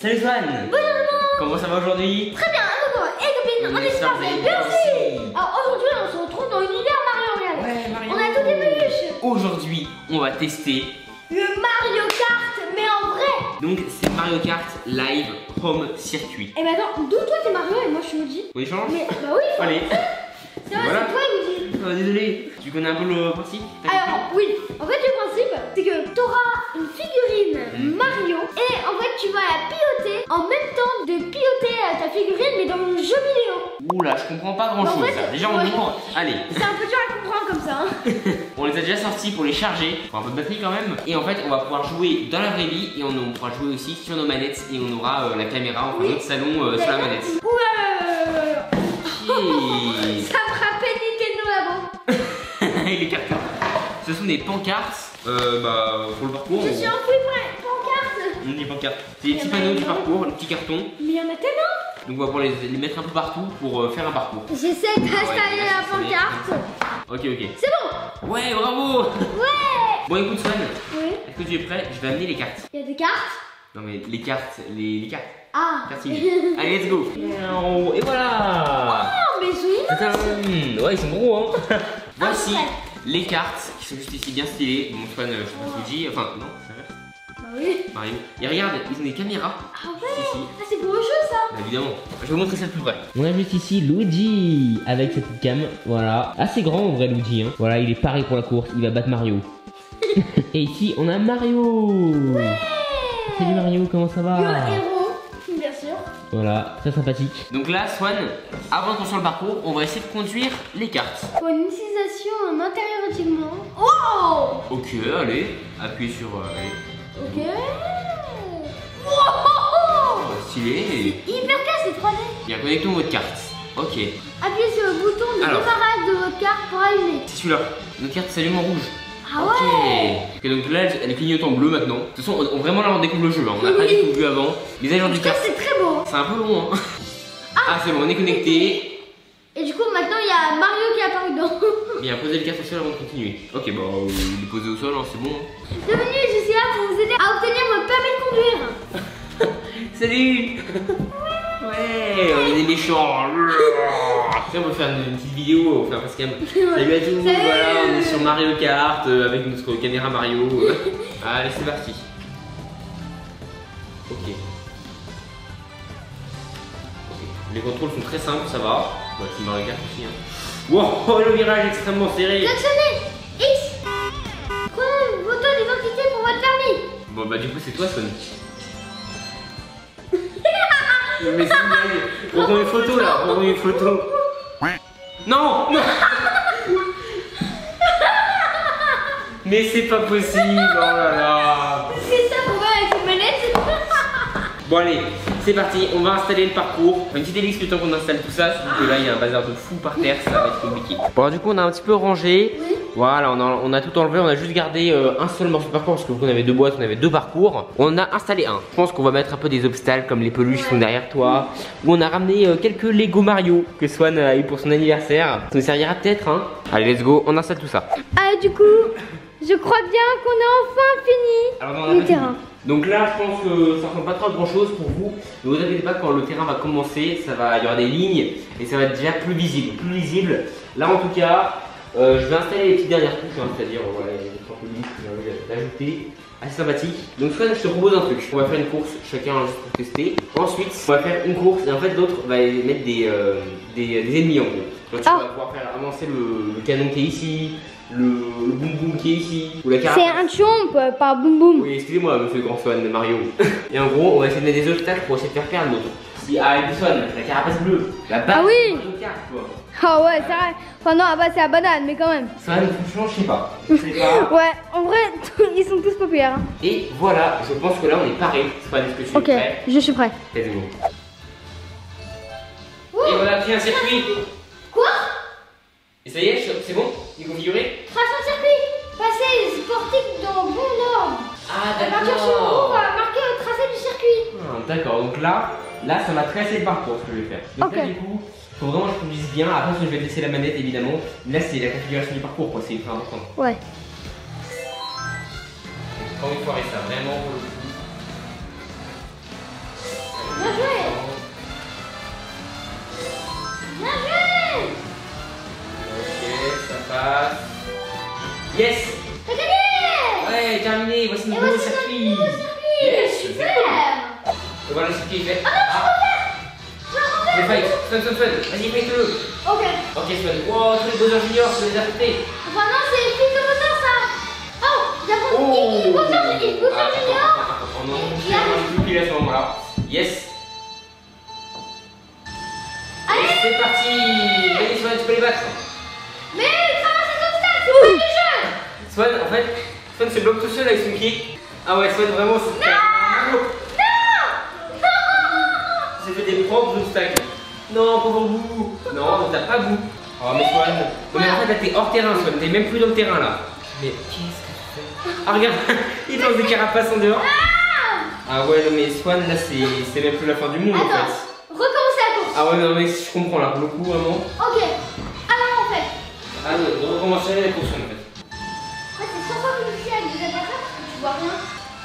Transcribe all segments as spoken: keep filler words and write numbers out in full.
Salut Swan. Bonjour tout le monde. Comment ça va aujourd'hui? Très bien, alors et copines, on espère que vous allez bien aussi. Alors aujourd'hui on se retrouve dans l'univers Mario, regarde. Ouais, Mario. On a toutes les peluches. Aujourd'hui, on va tester le Mario Kart, mais en vrai. Donc c'est Mario Kart Live Home Circuit. Et bah attends, d'où toi t'es Mario et moi je suis Luigi? On échange? Mais bah oui. Allez. C'est vrai, Voilà. c'est toi Luigi. Oh, désolé. Tu connais un peu le principe? Alors oui, en fait le principe c'est que tu auras une figurine mmh. Mario et en fait tu vas la piloter en même temps de piloter ta figurine mais dans le jeu vidéo. Oula, je comprends pas grand chose. En fait, déjà on ouais. comprend. Allez. C'est un peu dur à comprendre comme ça. Hein. On les a déjà sortis pour les charger, pour un peu de batterie quand même. Et en fait on va pouvoir jouer dans la vraie vie et on pourra jouer aussi sur nos manettes et on aura euh, la caméra, enfin oui. notre salon euh, sur la manette. Ouais. Okay. Ça me rappelle Nintendo là-bas. Et les cartes. Ce sont des pancartes euh, bah, pour le parcours. Je suis en plus prêt, pancarte. On dit pancartes. C'est des petits panneaux du parcours, des petits cartons. Mais il y en a tellement. Donc on va pouvoir les, les mettre un peu partout pour euh, faire un parcours. J'essaie d'installer ouais, la pancarte. Ok, ok. C'est bon. Ouais, bravo. Ouais. Bon écoute Swan, oui. Est-ce que tu es prêt? Je vais amener les cartes. Il y a des cartes. Non mais les cartes, les, les cartes. Ah. Allez, let's go. Et voilà. Oh, mais c'est ouais, ils sont gros hein. Voici ah, les cartes qui sont juste ici bien stylées. Mon Swan, je sais pas ce que je dis. Enfin, non, c'est vrai. Bah oui. Mario. Et regarde, ils ont des caméras. Ah ouais. Ici. Ah, c'est pour le jeu ça. Bah, évidemment. Je vais vous montrer ça de plus près. On a juste ici Luigi avec sa petite cam. Voilà. Assez grand en vrai Luigi. Hein. Voilà, il est paré pour la course. Il va battre Mario. Et ici, on a Mario. Ouais. Salut Mario, comment ça va? Le héros, bien sûr. Voilà, très sympathique. Donc là, Swan, avant de construire le parcours, on va essayer de conduire les cartes. Pour une utilisation en intérieur équipement. Oh! Ok, allez, appuyez sur. Euh, allez. Ok. Wow! Stylé. C'est hyper classe, c'est trois D. Bien, connectons votre carte. Ok. Appuyez sur le bouton de Alors, démarrage de votre carte pour allumer. C'est celui-là. Notre carte s'allume en rouge. Ah ok. Ouais. Ok, donc là, elle clignote en bleu maintenant. De toute façon, on, on, vraiment là, on découvre le jeu. Hein. On n'a pas du tout vu avant. Les agents du carte. C'est très beau. C'est un peu long. Hein. Ah, ah c'est bon, on est connecté. Et du coup, maintenant, il y a Mario qui est apparu dedans. Bien, posez le carte au sol avant de continuer. Ok, bah, euh, il est posé au sol, hein, c'est bon. Bienvenue, je suis là pour vous aider à obtenir votre permis de conduire. Salut. Ouais, on est des méchants. Après, on va faire une, une petite vidéo, on va faire un facecam. Salut à tous, Salut. Voilà, on est sur Mario Kart euh, avec notre caméra Mario. Allez, c'est parti. Ok. Ok. Les contrôles sont très simples, ça va. Bah, c'est Mario Kart aussi. Hein. Wow, le virage extrêmement serré. Klaxonnez X. Prenez une photo d'identité pour votre permis. Bon, bah, du coup, c'est toi, Swan. Mais c'est une blague. On prend une photo là, on prend une photo. Non, non. Mais c'est pas possible, oh là là. C'est ça pour voir avec une manette. Bon allez, c'est parti, on va installer le parcours. Une petite élix le temps qu'on installe tout ça, surtout que là il y a un bazar de fou par terre, ça va être compliqué. Bon alors, du coup on a un petit peu rangé. Oui. Voilà, on a, on a tout enlevé, on a juste gardé euh, un seul morceau de parcours parce que vous avait deux boîtes, on avait deux parcours. On a installé un. Je pense qu'on va mettre un peu des obstacles comme les peluches qui sont derrière toi. Ou on a ramené euh, quelques Lego Mario que Swan a eu pour son anniversaire. Ça nous servira peut-être hein. Allez let's go, on installe tout ça. Ah du coup, je crois bien qu'on a enfin fini. Alors, non, on a le terrain. Donc là je pense que ça ne ressemble pas trop à grand chose pour vous. Ne vous inquiétez pas, quand le terrain va commencer, ça va, il y aura des lignes et ça va être déjà plus visible, plus lisible. Là en tout cas, euh, je vais installer les petites dernières touches, hein, c'est-à-dire voilà, les trois peluches que j'ai envie d'ajouter. Assez sympathique. Donc Swan, je te propose un truc. On va faire une course, chacun juste pour tester. Ensuite, on va faire une course et en fait l'autre va mettre des, euh, des, des ennemis en gros. Donc tu ah. vas pouvoir faire avancer le, le canon qui est ici. Le, le boum boum qui est ici, ou la carapace. C'est un chomp, pas boum boum. Oui, excusez-moi, monsieur le grand Swan de Mario. Et en gros, on va essayer de mettre des obstacles pour essayer de faire perdre l'autre. Si, ah, avec le Swan, la carapace bleue, la base. Ah oui. Ah ouais, c'est vrai. Enfin, non, bah, c'est la banane, mais quand même. Swan, franchement, je sais pas. Je sais pas. Ouais, en vrai, ils sont tous populaires. Hein. Et voilà, je pense que là, on est paré. Swan, est-ce que tu okay, es prêt? Je suis prêt. Let's go. Et voilà, pris un circuit. Quoi? Et ça y est, c'est bon? Il est configuré? Tracé un circuit. Passez sportif dans bon ordre. Ah d'accord. À partir sur le haut, on va marquer le tracé du circuit. Ah, d'accord, donc là, là ça va tracer le parcours ce que je vais faire. Donc okay. Là du coup, il faut vraiment que je conduise bien. Après je vais laisser la manette évidemment. Là c'est la configuration du parcours quoi, c'est très important. Ouais. J'ai pas envie de foirer ça, vraiment pour le coup. voir le qu'il fait. Ah, je vais fight. Swan, Swan, Swan. Vas-y, fight-le. Ok. Ok, Swan. Wow, tous les Bowser Junior, je vais les affronter. Enfin, non, c'est le fils de Bowser, ça. Oh, j'apprends. Oh. Il Bowser Junior. Ah, attends, attends, attends. Oh non, je vais avoir une pile à ce moment-là. Yes. Allez, c'est parti. Allez, Swan, tu peux les battre. mais traverse les obstacles, c'est pas du jeu. Swan, en fait, Swan se bloque tout seul avec son kick. Ah ouais, Swan, vraiment, c'est. Non. J'ai fait des propres obstacles. Non, pauvre bout. Non, donc t'as pas bout. Oh, mais Swan. Non, mais en fait, là, t'es hors terrain, Swan. T'es même plus dans le terrain, là. Mais qu'est-ce que tu fais? Ah, regarde, il lance des carapaces en dehors. Ah ouais, non, mais Swan, là, c'est même plus la fin du monde, Attends, en fait. recommencer la course. Ah ouais, non, mais je comprends, là, pour le coup, vraiment. Ok. Alors, en fait. Ah ouais, de recommencer la course, en fait. En fait, c'est cent fois plus difficile avec des attaques parce que tu vois rien.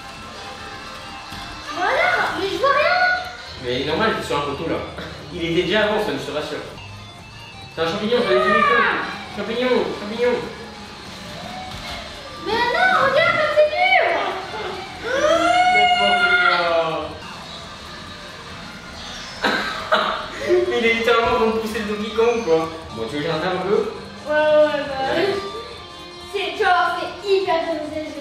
Voilà, mais je vois rien. Mais normal, t'es sur un poteau, là. Il était déjà avant, Swan, je te rassure. T'as un champignon, je vais les Champignon, champignon. Mais non, regarde comme c'est dur. Il est littéralement en train de pousser le Donkey Kong, quoi. Bon, tu veux que j'intervienne un peu? Ouais, ouais, bah. C'est, tu vois, c'est hyper difficile.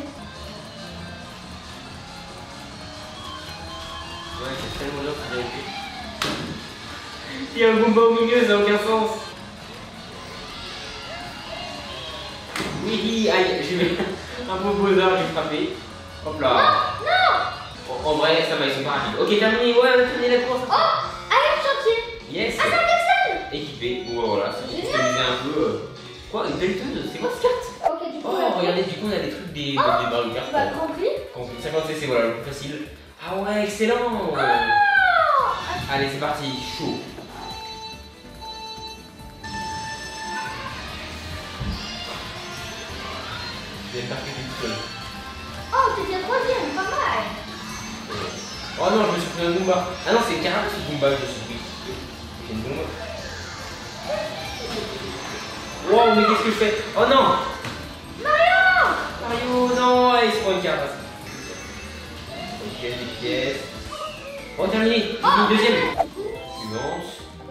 Ouais, c'est tellement dur de vérité. Il y a un Goomba au milieu, ça n'a aucun sens. Oui, aïe, j'ai mis un beau Bowser, j'ai frappé. Hop là. Non, non. En, en vrai, ça va, ils sont pas rapides. Ok, terminé, ouais, on a terminé la course. Oh, allez, chantier. Yes. Ah, c'est un Dexter. Équipé. Bon, voilà, c'est pour Génial. s'amuser un peu. euh. Quoi, une pelleteuse? C'est quoi cette carte? Ok, du coup, Oh, là, regardez, du coup, on a des trucs des, Oh. des barres de cartes. bah, Grand Prix. cinquante C C, voilà, le plus facile. Ah ouais, excellent. Oh. Allez, c'est parti, chaud. Je vais me marquer tout seul. Oh, t'es bien troisième, pas mal. Oh non, je me suis pris un Goomba. Ah non, c'est carrément ce Goomba que je me suis pris. C'est une bombe. Wow, mais qu'est-ce que je fais? Oh non! Mario. Mario, non, il se prend une carte. Ok, des pièces. Oh, terminé. Oh. Une deuxième. Suivante.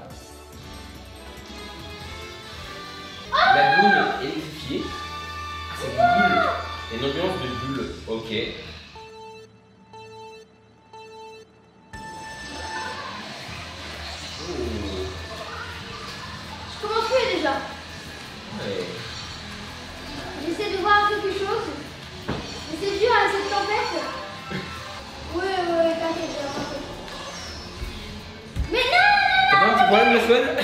La boule électrifiée. Ah, c'est une bulle. Il y a une ambiance de bulle. Ok. Oh. Je commence plus déjà. Ouais. J'essaie de voir quelque chose. Mais c'est dur avec cette tempête. Ouais, ouais, t'inquiète, j'ai l'impression. Mais non, T'as pas un petit problème, le Swan?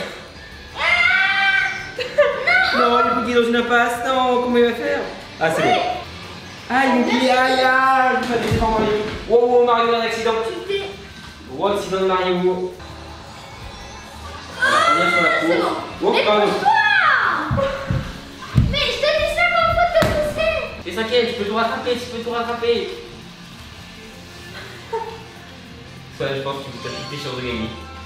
Non, il est bloqué dans une impasse. Non, comment il va faire? Ah, c'est bon. Ah, il m'oublie. Aïe, aïe, je vais pas descendre Mario. Wow, wow, Mario, un accident. tu fais. Wow, accident de Mario. Voilà, on vient sur la c'est course. bon. Oh, Mais pardon. pourquoi? Mais je te dis cinquante fois de te pousser. T'es cinquième, tu peux tout rattraper, tu peux tout rattraper. Ça, je pense que tu as toutes tes chances de gagner.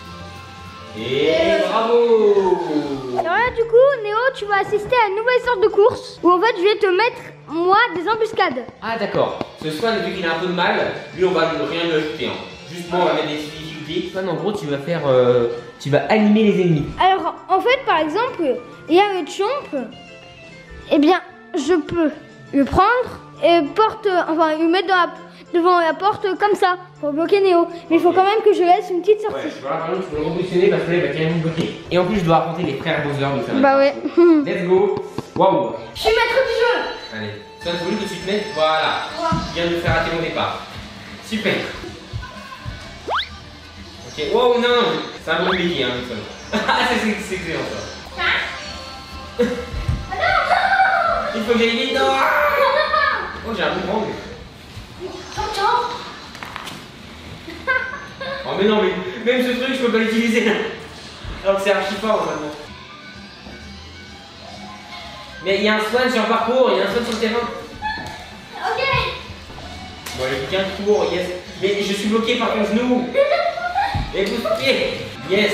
Et bravo! Alors là, du coup, Néo, tu vas assister à une nouvelle sorte de course où en fait, je vais te mettre, moi, des embuscades. Ah d'accord, ce Swan, vu qu'il a un peu de mal, lui on va rien lui ajouter. Hein. Juste moi on va mettre des difficultés. Swan, en gros, tu vas faire, euh, tu vas animer les ennemis. Alors, en fait, par exemple, il y a le chomp. Eh bien, je peux le prendre et porte, enfin, le mettre dans la, devant la porte comme ça pour bloquer Néo. Mais il faut quand même que je laisse une petite sortie. Ouais, voilà, par exemple, tu peux le repositionner parce que là il va carrément bloquer. Et en plus, je dois affronter les frères Bowser, donc ça va. Bah ouais. Let's go! Waouh! Je suis maître du jeu. Allez, Swan, faut juste que tu te mettes, voilà. Je viens de faire rater mon départ. Super! Ok, wow, non, non, c'est un bon compliqué, hein, Swan. Ah, c'est excellent ça. Il faut que j'aille vite, non! Oh, j'ai un boomerang. Oh, mais non, mais même ce truc, je peux pas l'utiliser. Alors que c'est archi fort normalement. Mais il y a un Swan sur le parcours, il y a un Swan sur le terrain. Ok. Bon, j'ai plus qu'un tour, yes. Mais je suis bloqué par mon genou. Et vous pied. Yes.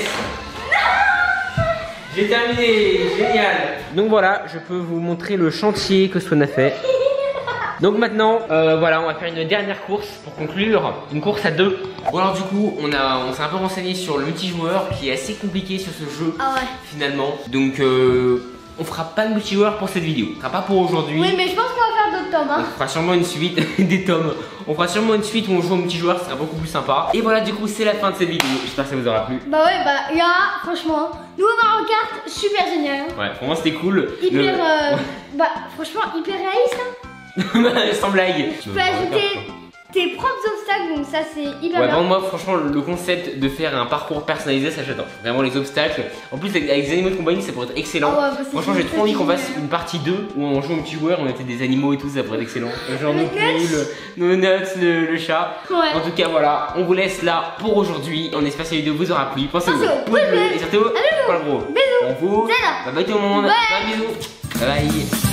J'ai terminé, génial. Donc voilà, je peux vous montrer le chantier que Swan a fait. Donc maintenant, euh, voilà, on va faire une dernière course pour conclure, une course à deux. Bon alors du coup, on a, on s'est un peu renseigné sur le multijoueur qui est assez compliqué sur ce jeu. Ah ouais. Finalement, donc euh, on fera pas de multijoueur pour cette vidéo. Ce sera pas pour aujourd'hui. Oui, mais je pense qu'on va faire d'autres tomes. Hein. On fera sûrement une suite des tomes. On fera sûrement une suite où on joue au multijoueur, ce sera beaucoup plus sympa. Et voilà, du coup, c'est la fin de cette vidéo. J'espère que ça vous aura plu. Bah ouais, bah il y a, franchement, nouveau Mario Kart, super génial. Ouais, pour moi c'était cool. Hyper, Le... euh, bah franchement, hyper réaliste. Hein. Sans blague. Tu peux ajouter tes propres obstacles, donc ça c'est hyper ouais, bien. bon, moi franchement le concept de faire un parcours personnalisé, ça j'adore. Vraiment les obstacles. En plus avec des animaux de compagnie, ça pourrait être excellent. Oh ouais, bah, franchement j'ai trop envie qu'on fasse une partie deux où on joue au petit joueur, on était des animaux et tout, ça pourrait être excellent. Genre nos poules, nos nuts, le, le chat. Ouais. En tout cas voilà, on vous laisse là pour aujourd'hui. On espère que cette vidéo vous aura plu. Pensez au Pensez au pouce pouce bleu bleu. et surtout, pas le gros. Bisous. On vous. C'est là. Bye bye tout le monde. Bye. Bye bisous. Bye bye.